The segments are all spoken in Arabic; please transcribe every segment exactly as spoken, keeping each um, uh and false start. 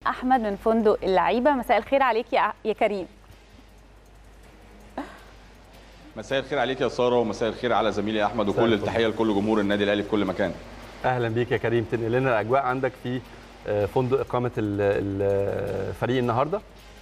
احمد من فندق اللعيبه. مساء الخير عليك يا يا كريم. مساء الخير عليك يا ساره، ومساء الخير على زميلي احمد، وكل التحيه لكل جمهور النادي الاهلي في كل مكان. اهلا بيك يا كريم، تنقل لنا الاجواء عندك في فندق اقامه الفريق النهارده.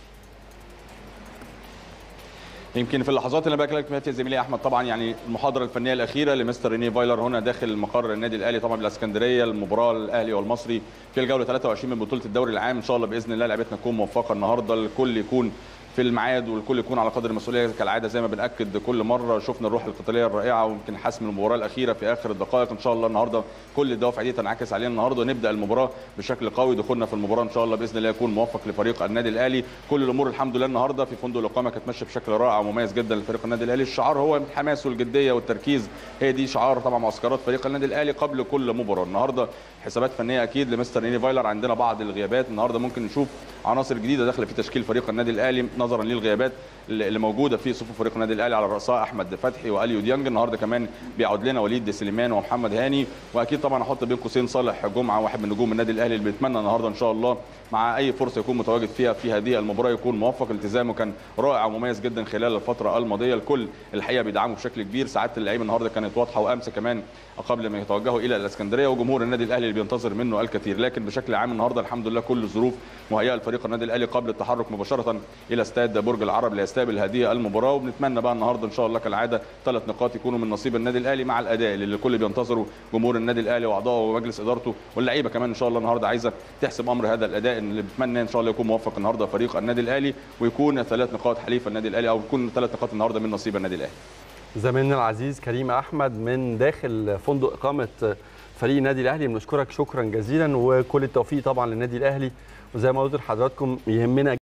يمكن في اللحظات اللي انا بكلمك فيها يا زميلي احمد، طبعا يعني المحاضره الفنيه الاخيره لمستر رينيه فايلر هنا داخل مقر النادي الاهلي طبعا بالاسكندريه، المباراه الاهلي والمصري في الجوله ثلاثة وعشرين من بطوله الدوري العام. ان شاء الله باذن الله لعبتنا تكون موفقه النهارده، الكل يكون في الميعاد والكل يكون على قدر المسؤوليه كالعاده زي ما بناكد كل مره. شفنا الروح القتاليه الرائعه ويمكن حسم المباراه الاخيره في اخر الدقائق. ان شاء الله النهارده كل الدوافع دي تنعكس علينا النهارده ونبدا المباراه بشكل قوي. دخولنا في المباراه ان شاء الله باذن الله يكون موفق لفريق النادي الاهلي. كل الامور الحمد لله النهارده في فندق الاقامه كانت ماشيه بشكل رائع ومميز جدا لفريق النادي الاهلي. الشعار هو الحماس والجديه والتركيز، هي دي شعار طبعا معسكرات فريق النادي الاهلي قبل كل مباراه. النهارده حسابات فنيه اكيد لمستر رينيه فايلر، عندنا بعض الغيابات النهارده، ممكن نشوف عناصر جديده داخله في تشكيل فريق النادي الاهلي نظرا للغيابات اللي موجوده في صفوف فريق النادي الاهلي، على راسها احمد فتحي واليو ديانج. النهارده كمان بيعود لنا وليد سليمان ومحمد هاني، واكيد طبعا احط بين قوسين صالح جمعه واحد من نجوم النادي الاهلي اللي بيتمنى النهارده ان شاء الله مع اي فرصه يكون متواجد فيها في هذه المباراه يكون موفق. التزامه كان رائع ومميز جدا خلال الفتره الماضيه، الكل الحقيقه بيدعمه بشكل كبير. سعاده اللعيبه النهارده كانت واضحه وامس كمان قبل ما يتوجهوا الى الاسكندريه، وجمهور النادي الاهلي اللي بينتظر منه الكثير. لكن بشكل عام النهارده الحمد لله كل الظروف مهيئه لفريق النادي الاهلي قبل التحرك مباشره الى استاد برج العرب ليستقبل هذه المباراه. وبنتمنى بقى النهارده ان شاء الله كالعاده ثلاث نقاط يكونوا من نصيب النادي الاهلي مع الاداء اللي الكل بينتظره جمهور النادي الاهلي واعضائه ومجلس ادارته واللعيبه كمان. ان شاء الله النهارده عايزه تحسم امر هذا الاداء اللي بتمنى ان شاء الله يكون موفق النهارده فريق النادي الاهلي، ويكون ثلاث نقاط حليف النادي الاهلي او يكون ثلاث نقاط النهارده من نصيب النادي الاهلي. زميلنا العزيز كريم احمد من داخل فندق اقامه فريق النادي الاهلي، بنشكرك شكرا جزيلا وكل التوفيق طبعا للنادي الاهلي. وزي ما قلت لحضراتكم يهمنا